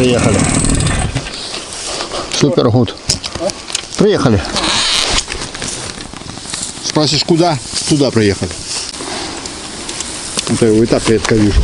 приехали. Супер гуд. Приехали. Спросишь, куда? Туда приехали. Это его и так редко вижу.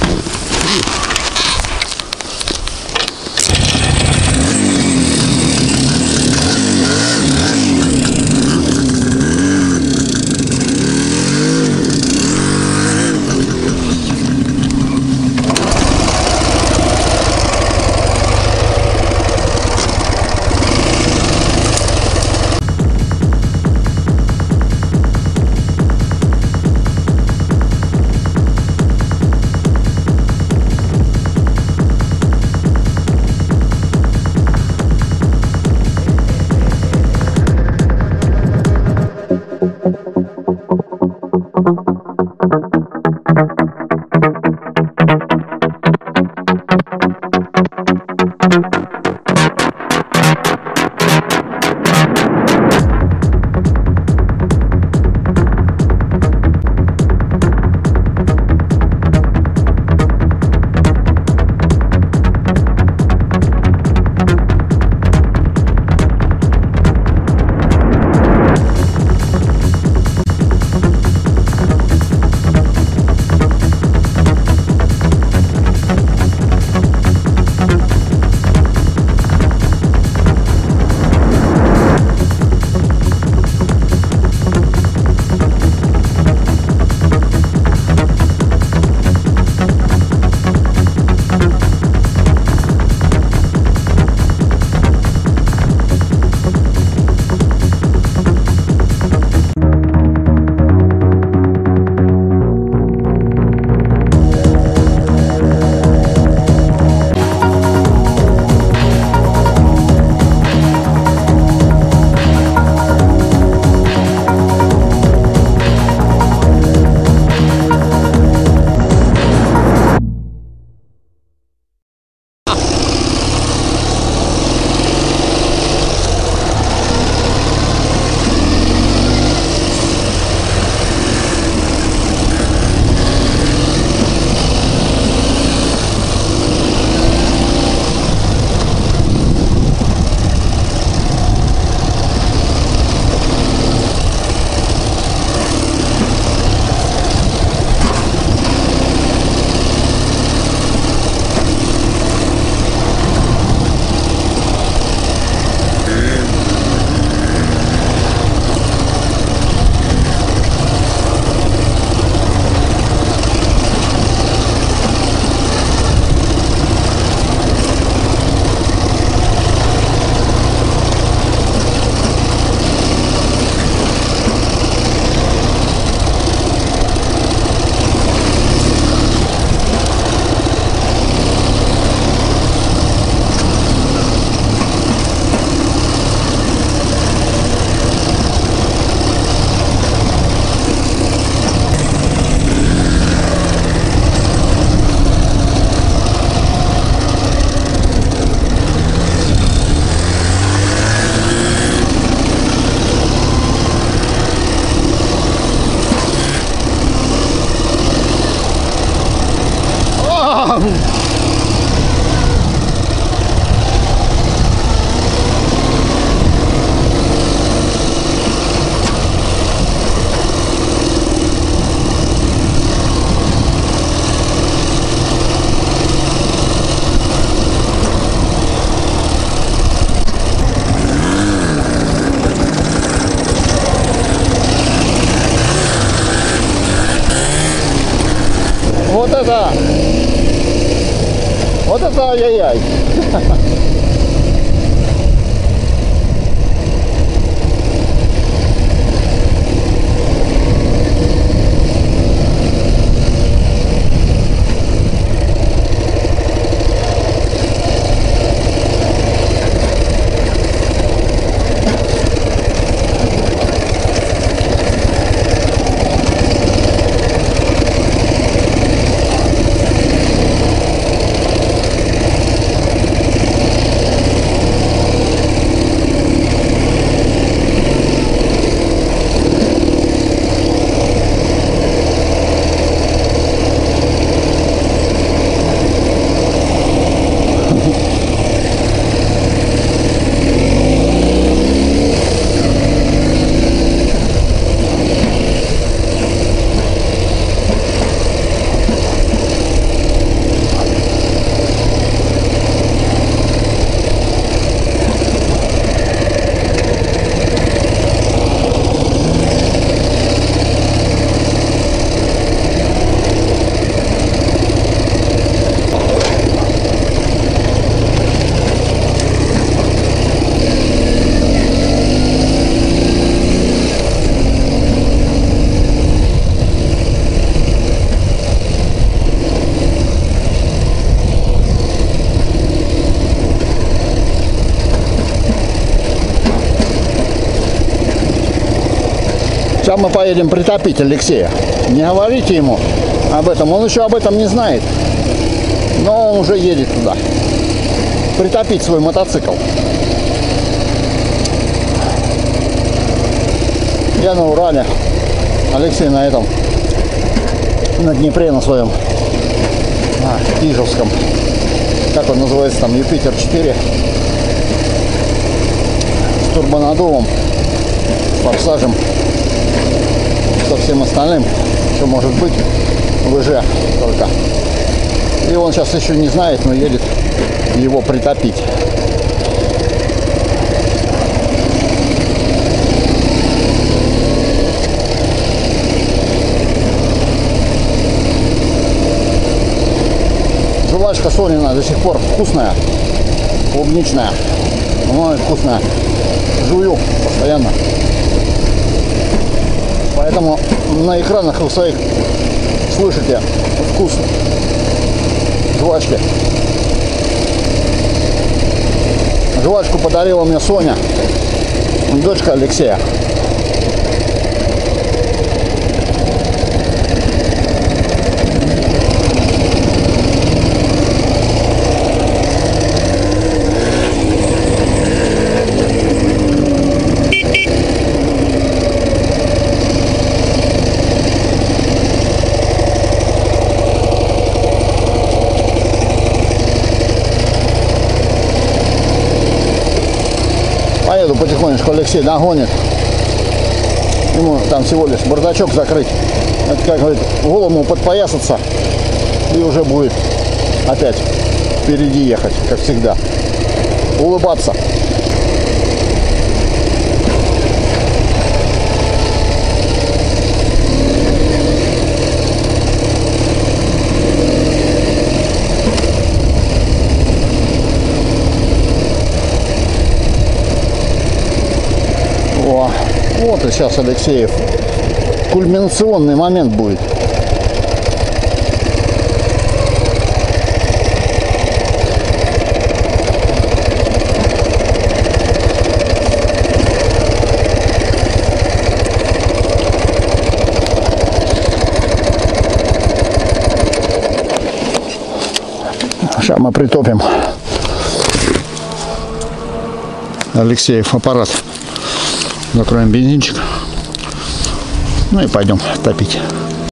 Вот это ай-яй-яй. Сейчас мы поедем притопить Алексея. Не говорите ему об этом, он еще об этом не знает. Но он уже едет туда. Притопить свой мотоцикл. Я на Урале, Алексей на этом, на Днепре на своем, Ижевском, как он называется там, Юпитер-4, с турбонаддувом, с форсажем, со всем остальным, что может быть, ВЖ только. И он сейчас еще не знает, но едет его притопить. Жвачка Сонина до сих пор вкусная, клубничная, ой, вкусная. Жую постоянно. Поэтому на экранах вы своих слышите вкус жвачки. Жвачку подарила мне Соня, дочка Алексея. Поеду потихонечку, Алексей догонит. Ему там всего лишь бардачок закрыть. Это, как говорит, голову подпоясаться. И уже будет опять впереди ехать, как всегда. Улыбаться. Вот и сейчас Алексеев. Кульминационный момент будет. Сейчас мы притопим. Алексеев аппарат. Закроем бензинчик. Ну и пойдем топить.